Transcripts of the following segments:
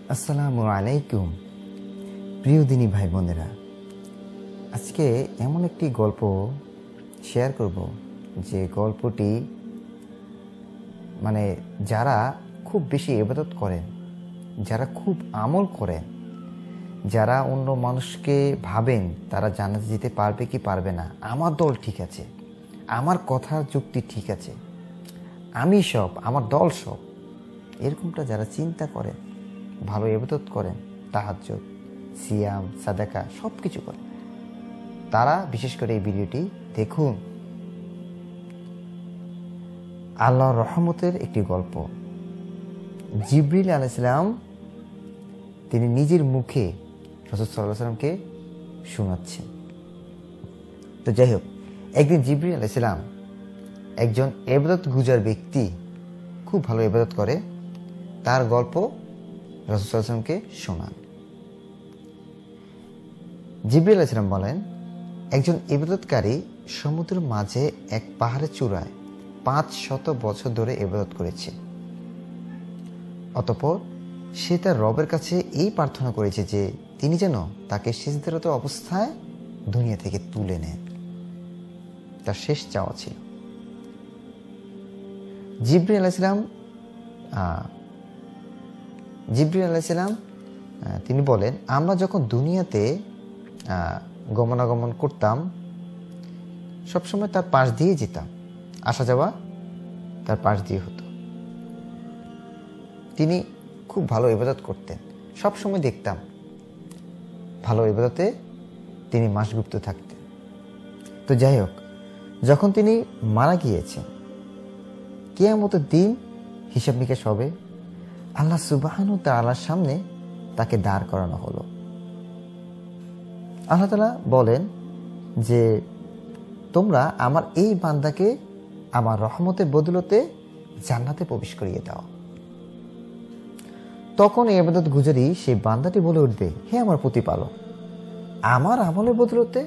আসসালামু আলাইকুম প্রিয় দিনী ভাই বোনেরা, আজকে এমন একটি গল্প শেয়ার করব যে গল্পটি যারা খুব বেশি ইবাদত করেন, যারা খুব আমল করেন, যারা অন্য মানুষকে ভাবেন তারা জান্নাতে যেতে পারবে কি পারবে না, আমার দল ঠিক আছে, আমার কথার যুক্তি ঠিক আছে, আমি সব, আমার দল সব, এরকমটা যারা চিন্তা করেন, ভালো ইবাদত করেন, তাহাজ্জুদ, সিয়াম, সাদাকা সব কিছু করেন, তারা বিশেষ করে এই ভিডিওটি দেখুন। আল্লাহর রহমতের একটি গল্প। জিবরিল আলাইহিস সালাম তিনি নিজের মুখে রাসূল সাল্লাল্লাহু আলাইহি সাল্লামকে শোনাচ্ছেন। তো যাই হোক, একদিন জিবরিল আলাইহিস সালাম একজন ইবাদত গুজার ব্যক্তি, খুব ভালো ইবাদত করে, তার গল্প রাসূল সাল্লাল্লাহু আলাইহি সাল্লামকে শোনান। জিবরিল আলাইহিস সালাম বলেন, একজন ইবাদতকারী সমুদ্রের মাঝে এক পাহাড়ের চূড়ায় 500 বছর ধরে ইবাদত করেছে। অতঃপর সে তার রবের কাছে এই প্রার্থনা করেছে যে তিনি যেন তাকে সিজদারত অবস্থায় দুনিয়া থেকে তুলে নেন। তার শেষ চাওয়া ছিল। জিবরিল আলাইহিস সালাম তিনি বলেন, আমরা যখন দুনিয়াতে গমনাগমন করতাম সবসময় তার পাশ দিয়ে যেতাম, আসা যাওয়া তার পাশ দিয়ে হতো। তিনি খুব ভালো ইবাদত করতেন, সবসময় দেখতাম ভালো ইবাদতে তিনি মাসগুপ্ত থাকতেন। তো যাই হোক, যখন তিনি মারা গিয়েছেন, কিয়ামতের দিন হিসাব নিকাশ হবে, আল্লাহ সুবহানাহু ওয়া তাআলার সামনে তাকে দাঁড় করানো হলো। আল্লাহ তাআলা বলেন যে তোমরা আমার এই বান্দাকে আমার রহমতের বদলতে জান্নাতে প্রবেশ করিয়ে দাও। তখন এই ইবাদত গুজারি সেই বান্দাটি বলে উঠবে, হে আমার প্রতিপালক, আমার আমলের বদলতে?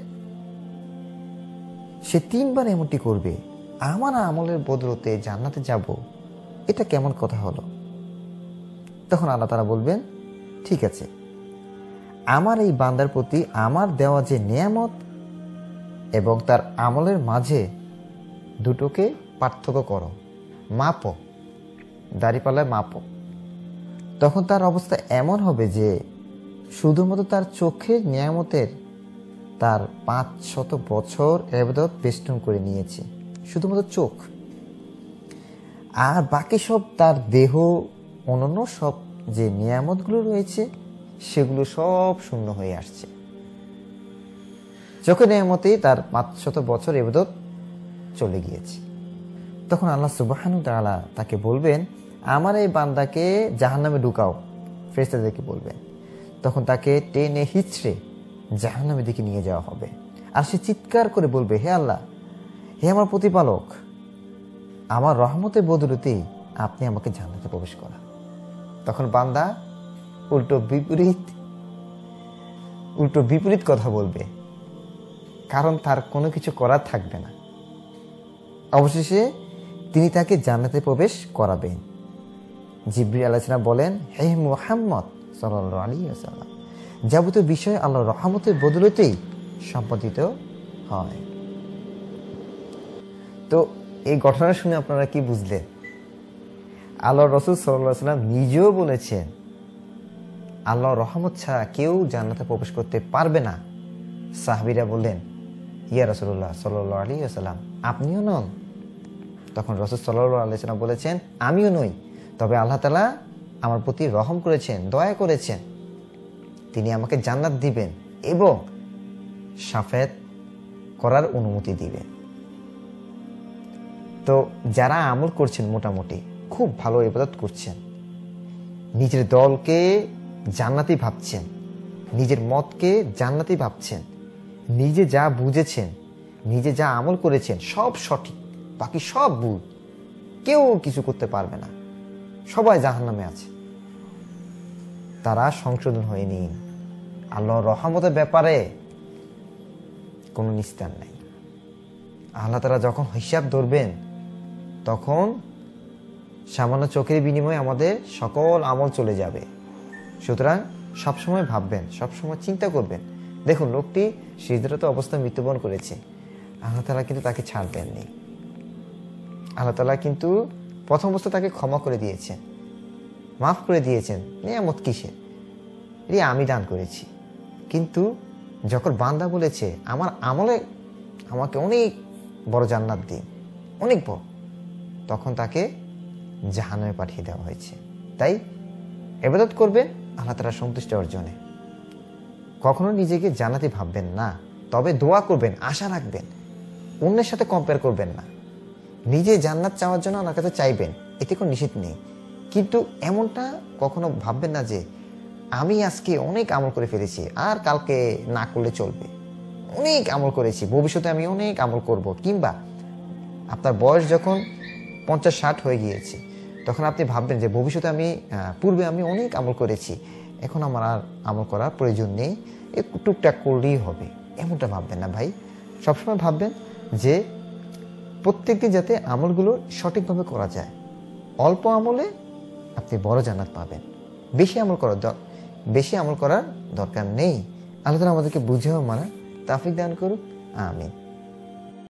সে 3 বার এমনটি করবে, আমার আমলের বদলতে জান্নাতে যাব, এটা কেমন কথা হলো? তখন আল্লাহ তাআলা বলবেন, ঠিক আছে, আমার এই বান্দার প্রতি আমার দেওয়া যে নিয়ামত এবং তার আমলের মাঝে দুটোকে পার্থক্য করো, মাপো, দাঁড়িপাল্লায় মাপো। তখন তার অবস্থা এমন হবে যে শুধুমাত্র তার চোখের নিয়ামতের তার 500 বছর ইবাদত বেষ্টন করে নিয়েছে, শুধুমাত্র চোখ, আর বাকি সব তার দেহ, অন্যান্য সব যে নিয়ামতগুলো রয়েছে সেগুলো সব শূন্য হয়ে আসছে। চোখের নিয়ামতেই তার 500 বছর ইবাদত চলে গিয়েছে। তখন আল্লাহ সুবহানাহু ওয়া তাআলা তাকে বলবেন, আমার এই বান্দাকে জাহান্নামে ঢুকাও, ফেরেশতাদেরকে বলবেন। তখন তাকে টেনে হিচড়ে জাহান্নামের দিকে নিয়ে যাওয়া হবে। আর সে চিৎকার করে বলবে, হে আল্লাহ, হে আমার প্রতিপালক, আমার রহমতের বদলতেই আপনি আমাকে জান্নাতে প্রবেশ করা। তখন বান্দা উল্টো বিপরীত কথা বলবে, কারণ তার কোনো কিছু করার থাকবে না। অবশেষে তিনি তাকে জান্নাতে প্রবেশ করাবেন। জিবরিল আলাইহিস সালাম বলেন, হে মুহাম্মদ সাল্লাল্লাহু আলাইহি ওয়াসাল্লাম, যাবতীয় বিষয় আল্লাহর রহমতের বদলতেই সম্পাদিত হয়। তো এই ঘটনা শুনে আপনারা কি বুঝলেন? আল্লাহর রাসূল সাল্লাল্লাহু আলাইহি ওয়াসাল্লাম নিজেও বলেছেন, আল্লাহর রহমত ছাড়া কেউ জান্নাতে প্রবেশ করতে পারবে না। সাহাবীরা বললেন, ইয়া রাসূলুল্লাহ সাল্লাল্লাহু আলাইহি ওয়াসাল্লাম, আপনিও নন? তখন রাসূল সাল্লাল্লাহু আলাইহি ওয়াসাল্লাম বলেছেন, আমিও নই, তবে আল্লাহ তাআলা আমার প্রতি রহম করেছেন, দয়া করেছেন, তিনি আমাকে জান্নাত দিবেন এবং শাফায়াত করার অনুমতি দিবেন। তো যারা আমল করছেন, মোটামুটি খুব ভালো ইবাদত করছেন, নিজের দলকে জান্নাতি ভাবছেন, নিজের মতকে জান্নাতি ভাবছেন, নিজে যা বুঝেছেন, নিজে যা আমল করেছেন সব সঠিক, বাকি সব ভুল, কেউ কিছু করতে পারবে না, সবাই জাহান্নামে আছে, তারা সংশোধন হয়ে নিন। আল্লাহর রহমতের ব্যাপারে কোনো নিস্তার নাই। আল্লাহ তাআলা যখন হিসাব ধরবেন, তখন সামান্য চোখের বিনিময়ে আমাদের সকল আমল চলে যাবে। সুতরাং সবসময় ভাববেন, সবসময় চিন্তা করবেন। দেখুন, লোকটি সিজদারত অবস্থায় মৃত্যুবরণ করেছে, আল্লাহ তাআলা কিন্তু তাকে ছাড় দেননি। আল্লাহ তাআলা কিন্তু প্রথম অবস্থা তাকে ক্ষমা করে দিয়েছেন, মাফ করে দিয়েছেন। নিয়ামত কিসের? আমি দান করেছি। কিন্তু যখন বান্দা বলেছে আমার আমলে আমাকে অনেক বড় জান্নাত দিন, অনেক বড়, তখন তাকে জাহান্নামে পাঠিয়ে দেওয়া হয়েছে। তাই ইবাদত করবেন আল্লাহ তাআলার সন্তুষ্টি অর্জনে। কখনো নিজেকে জান্নাতি ভাববেন না, তবে দোয়া করবেন, আশা রাখবেন, অন্যের সাথে কম্পেয়ার করবেন না। নিজে জান্নাত চাওয়ার জন্য আল্লাহর কাছে চাইবেন, এতে কোনো নিষেধ নেই। কিন্তু এমনটা কখনো ভাববেন না যে আমি আজকে অনেক আমল করে ফেলেছি, আর কালকে না করলে চলবে। অনেক আমল করেছি, ভবিষ্যতে আমি অনেক আমল করব। কিংবা আপনার বয়স যখন 50-60 হয়ে গিয়েছে, তখন আপনি ভাববেন যে ভবিষ্যতে পূর্বে আমি অনেক আমল করেছি, এখন আমার আর আমল করার প্রয়োজন নেই, একটু টুকটাক করলেই হবে। এমনটা ভাববেন না ভাই। সবসময় ভাববেন যে প্রত্যেকদিন যাতে আমলগুলো সঠিকভাবে করা যায়। অল্প আমলে আপনি বড় জান্নাত পাবেন। বেশি আমল করার দরকার নেই। আল্লাহ তাআলা আমাদেরকে বুঝেও মানা তৌফিক দান করুক। আমিন।